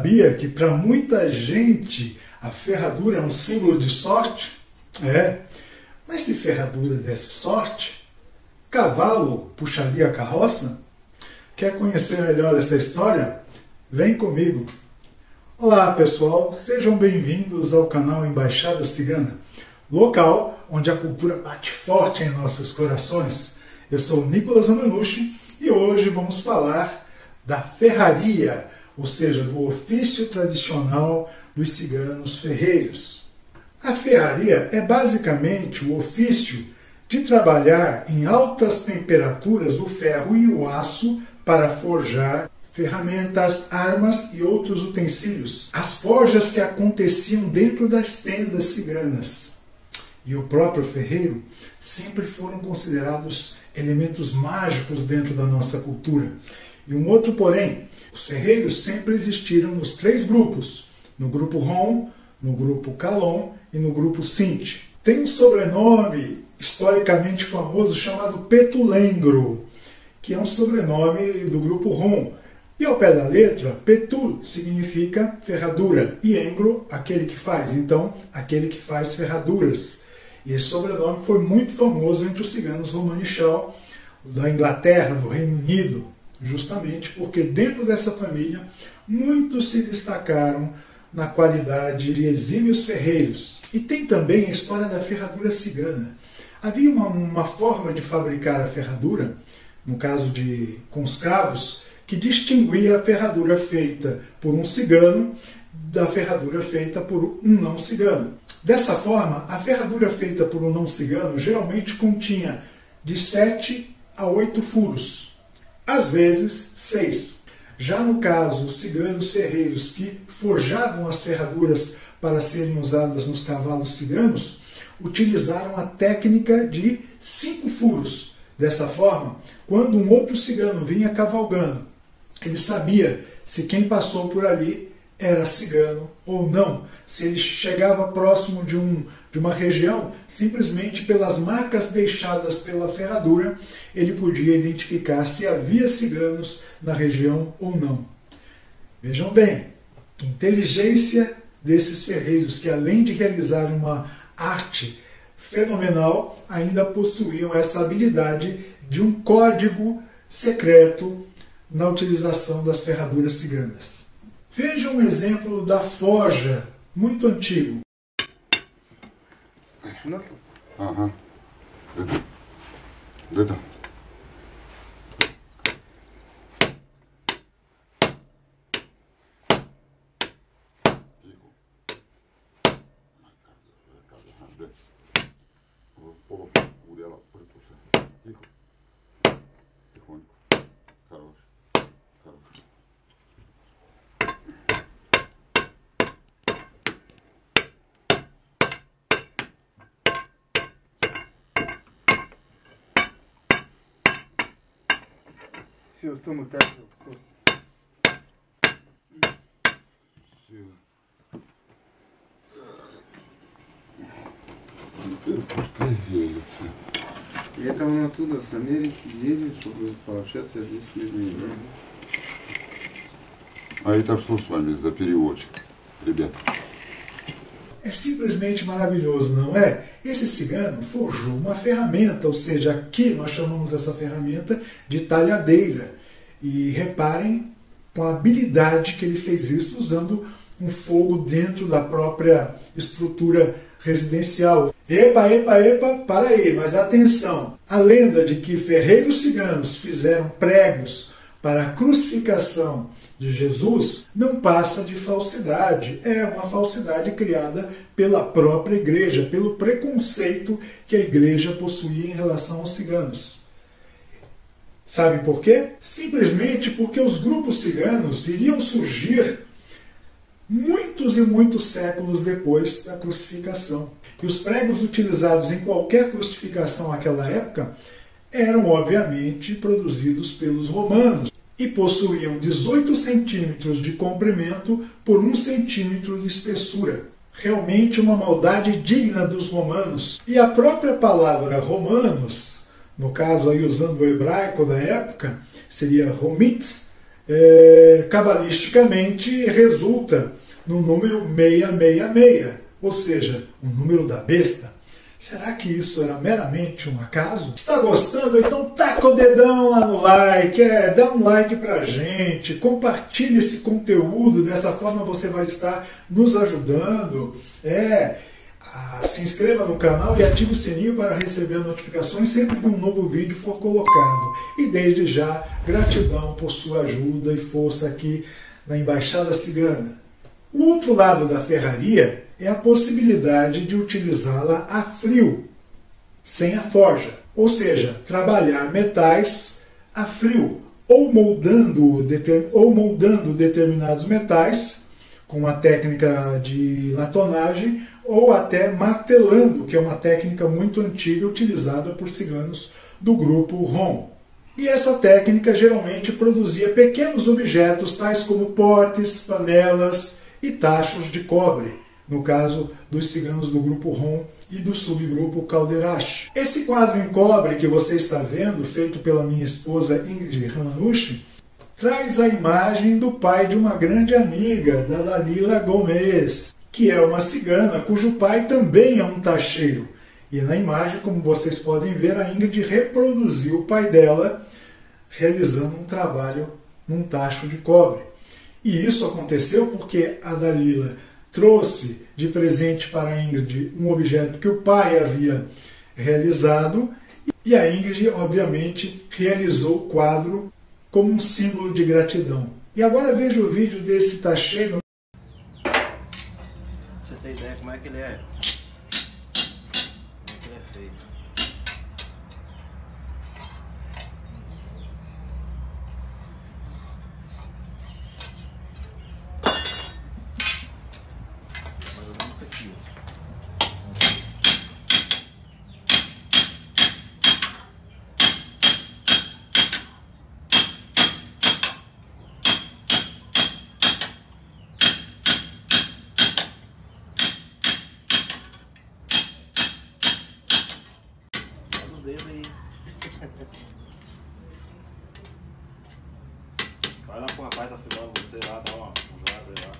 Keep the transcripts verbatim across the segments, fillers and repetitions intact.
sabia que para muita gente a ferradura é um símbolo de sorte? É, mas se ferradura desse sorte, cavalo puxaria a carroça? Quer conhecer melhor essa história? Vem comigo! Olá pessoal, sejam bem-vindos ao canal Embaixada Cigana, local onde a cultura bate forte em nossos corações. Eu sou o Nicolas Amanuchi e hoje vamos falar da ferraria, ou seja, do ofício tradicional dos ciganos ferreiros. A ferraria é basicamente o ofício de trabalhar em altas temperaturas o ferro e o aço para forjar ferramentas, armas e outros utensílios. As forjas que aconteciam dentro das tendas ciganas e o próprio ferreiro sempre foram considerados elementos mágicos dentro da nossa cultura. E um outro porém, os ferreiros sempre existiram nos três grupos, no grupo Rom, no grupo Calon e no grupo Sint. Tem um sobrenome historicamente famoso chamado Petulengro, que é um sobrenome do grupo Rom. E ao pé da letra, Petul significa ferradura e Engro, aquele que faz. Então, aquele que faz ferraduras. E esse sobrenome foi muito famoso entre os ciganos romanichal da Inglaterra, do Reino Unido, justamente porque dentro dessa família muitos se destacaram na qualidade de exímios ferreiros. E tem também a história da ferradura cigana. Havia uma, uma forma de fabricar a ferradura, no caso de com os cravos, que distinguia a ferradura feita por um cigano da ferradura feita por um não cigano. Dessa forma, a ferradura feita por um não cigano geralmente continha de sete a oito furos, às vezes seis. Já no caso, os ciganos ferreiros que forjavam as ferraduras para serem usadas nos cavalos ciganos, utilizaram a técnica de cinco furos. Dessa forma, quando um outro cigano vinha cavalgando, ele sabia se quem passou por ali era cigano ou não. Se ele chegava próximo de, um, de uma região, simplesmente pelas marcas deixadas pela ferradura, ele podia identificar se havia ciganos na região ou não. Vejam bem, que inteligência desses ferreiros que, além de realizar uma arte fenomenal, ainda possuíam essa habilidade de um código secreto na utilização das ferraduras ciganas. Veja um exemplo da forja muito antigo. Ага. Это. Это. Все, стомах так. Все. Пускай делится. И это он оттуда, с Америки, едет, чтобы пообщаться здесь с людьми. А это что с вами за переводчик, ребят? É simplesmente maravilhoso, não é? Esse cigano forjou uma ferramenta, ou seja, aqui nós chamamos essa ferramenta de talhadeira. E reparem com a habilidade que ele fez isso usando um fogo dentro da própria estrutura residencial. Epa, epa, epa, para aí, mas atenção! A lenda de que ferreiros ciganos fizeram pregos para a crucificação de Jesus não passa de falsidade. É uma falsidade criada pela própria igreja, pelo preconceito que a igreja possuía em relação aos ciganos. Sabe por quê? Simplesmente porque os grupos ciganos iriam surgir muitos e muitos séculos depois da crucificação. E os pregos utilizados em qualquer crucificação naquela época eram, obviamente, produzidos pelos romanos e possuíam dezoito centímetros de comprimento por um centímetro de espessura. Realmente uma maldade digna dos romanos. E a própria palavra romanos, no caso aí usando o hebraico da época, seria romit, é, cabalisticamente resulta no número seiscentos e sessenta e seis, ou seja, o número da besta. Será que isso era meramente um acaso? Está gostando? Então taca o dedão lá no like, é, dá um like pra gente, compartilhe esse conteúdo, dessa forma você vai estar nos ajudando. É, ah, se inscreva no canal e ative o sininho para receber notificações sempre que um novo vídeo for colocado. E desde já, gratidão por sua ajuda e força aqui na Embaixada Cigana. O outro lado da ferraria é a possibilidade de utilizá-la a frio, sem a forja. Ou seja, trabalhar metais a frio, ou moldando, ou moldando determinados metais com a técnica de latonagem, ou até martelando, que é uma técnica muito antiga utilizada por ciganos do grupo Rom. E essa técnica geralmente produzia pequenos objetos, tais como potes, panelas e tachos de cobre, no caso dos ciganos do grupo Rom e do subgrupo Calderache. Esse quadro em cobre que você está vendo, feito pela minha esposa Ingrid Ramanushi, traz a imagem do pai de uma grande amiga, da Dalila Gomes, que é uma cigana cujo pai também é um tacheiro. E na imagem, como vocês podem ver, a Ingrid reproduziu o pai dela realizando um trabalho num tacho de cobre. E isso aconteceu porque a Dalila trouxe de presente para a Ingrid um objeto que o pai havia realizado, e a Ingrid, obviamente, realizou o quadro como um símbolo de gratidão. E agora veja o vídeo desse tacheiro. Você tem ideia como é que ele é? Como é que ele é feito? Mais ou menos isso aqui, ó. Dedos aí. Vai lá pro rapaz, tá filmando você lá, dá uma jogada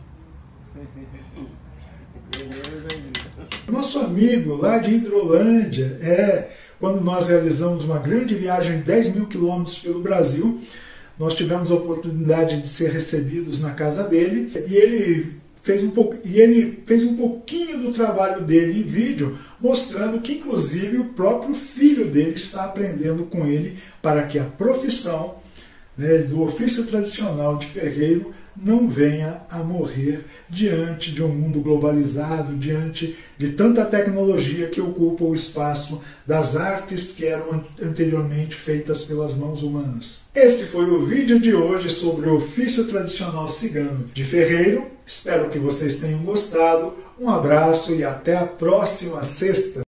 lá. Nosso amigo lá de Hidrolândia, é, quando nós realizamos uma grande viagem de dez mil quilômetros pelo Brasil, nós tivemos a oportunidade de ser recebidos na casa dele, e ele fez um pouco, e ele fez um pouquinho do trabalho dele em vídeo, mostrando que inclusive o próprio filho dele está aprendendo com ele para que a profissão, né, do ofício tradicional de ferreiro não venha a morrer diante de um mundo globalizado, diante de tanta tecnologia que ocupa o espaço das artes que eram anteriormente feitas pelas mãos humanas. Esse foi o vídeo de hoje sobre o ofício tradicional cigano de ferreiro. Espero que vocês tenham gostado. Um abraço e até a próxima sexta.